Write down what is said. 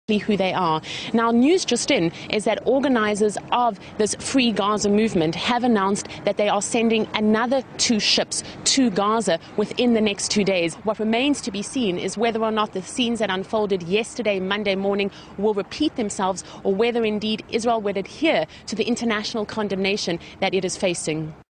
who they are. Now, news just in is that organizers of this Free Gaza movement have announced that they are sending another 2 ships to Gaza within the next 2 days. What remains to be seen is whether or not the scenes that unfolded yesterday, Monday morning, will repeat themselves, or whether indeed Israel would adhere to the international condemnation that it is facing.